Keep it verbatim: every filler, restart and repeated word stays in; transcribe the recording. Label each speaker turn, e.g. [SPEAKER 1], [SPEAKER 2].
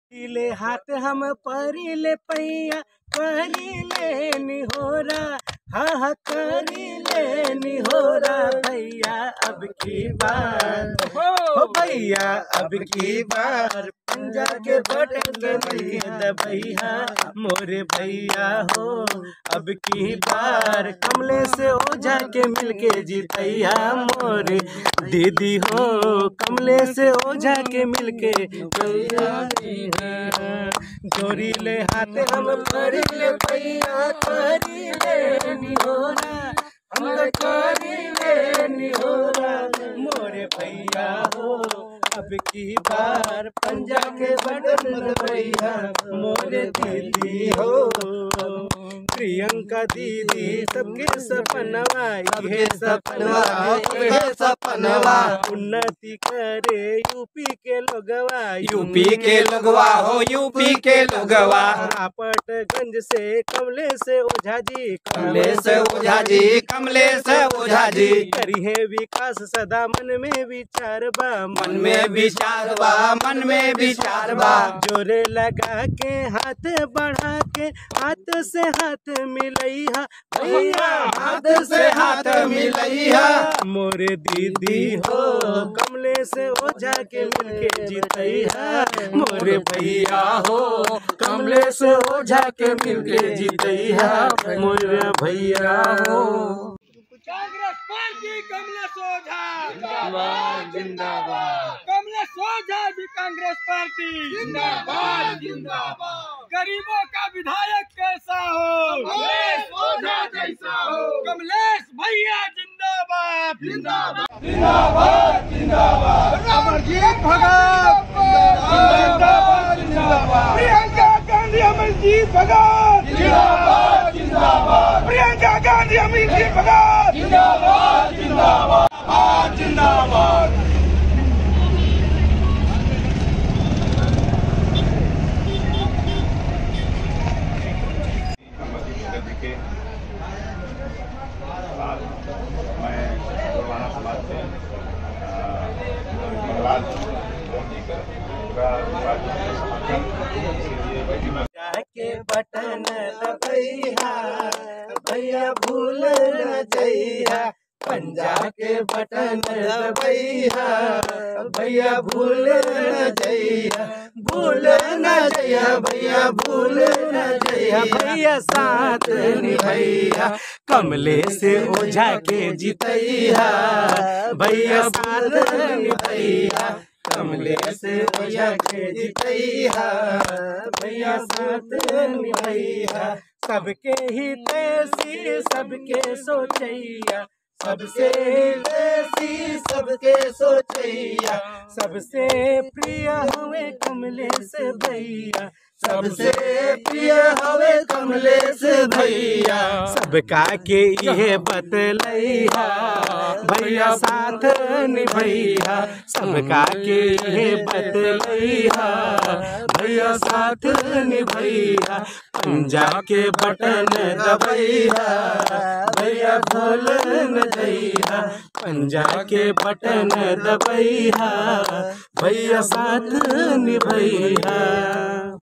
[SPEAKER 1] ले हाथ हम परी ले पैया करी ले निहोरा, हा हा करी ले निहोरा भैया अब की बार, हो भैया अब की बार पंजा के बटन के मिलके दबैया मोरे भैया हो अब की बार, कमले से ओझा के मिलके जीतैया मोरे दीदी हो, कमले से ओझा के मिलके जोरी ले हाथ हम करी ले भैया करी ले निहोरा, हम करी ले निहोरा मोरे भैया हो अब की बार पंजा के बटन दबैया मोरे दीदी हो। प्रियंका दीदी सबके सपनवा ये सपनवा ये सपनवा, उन्नति करे यूपी के लोगवा
[SPEAKER 2] यूपी के लोगवा हो यूपी के लोगवा,
[SPEAKER 1] आपटगंज से कमले से ओझा जी,
[SPEAKER 2] कमले से ओझा जी, कमले से ओझा जी
[SPEAKER 1] करिए विकास सदा मन में विचार बा,
[SPEAKER 2] मन में विचार बा, मन में विचार बा,
[SPEAKER 1] जोरे लगा के हाथ बढ़ा के हाथ से हाथ मिलैया भैया,
[SPEAKER 2] हाथ से हाथ मिलैया
[SPEAKER 1] मोरे दीदी हो, कमले से ओझा के मिलके जीतैया मोरे भैया हो, कमले से ओझा के मिलके जीतैया मोरे भैया हो।
[SPEAKER 3] कांग्रेस पार्टी कमलेश ओझा
[SPEAKER 2] जिंदाबाद जिंदाबाद,
[SPEAKER 3] कमलेश ओझा जी कांग्रेस पार्टी
[SPEAKER 2] जिंदाबाद जिंदाबाद,
[SPEAKER 3] गरीबों का विधायक कैसा हो
[SPEAKER 2] कमलेश ओझा जैसा हो,
[SPEAKER 3] कमलेश भैया जिंदाबाद
[SPEAKER 2] जिंदाबाद जिंदाबाद जिंदाबाद,
[SPEAKER 3] अमरजीत भगत
[SPEAKER 2] जिंदाबाद जिंदाबाद,
[SPEAKER 3] प्रियंका गांधी अमरजीत भगत
[SPEAKER 2] जिंदाबाद जिंदाबाद,
[SPEAKER 3] प्रियंका गांधी अमरजीत भगत
[SPEAKER 2] जिंदाबाद जिंदाबाद जिंदाबाद।
[SPEAKER 1] जाके बटन दबैया भैया भूल न जइया, पंजा के बटन दबैया भैया भूल न जइया, भूल न जइया भैया भूल न जइया, भैया साथ निभैया कमले से ओझा के जीतैया, भैया साथ निभैया कमले से ओझा के जीतैया, भैया साथ निभैया सबके ही तेसी सबके सोचैया, सबसे देसी सबके सोचैया, सबसे प्रिय हुए कमले से भैया, सबसे प्रिय हुए कमले से भैया, सबका के ये बतलैया भैया साथ निभैया, सबका के ये बतलैया भैया साथ निभैया, पंजा के बटन दबैया भैया भूल न जइया, पंजा के बटन दबैया भैया साथ निभैया।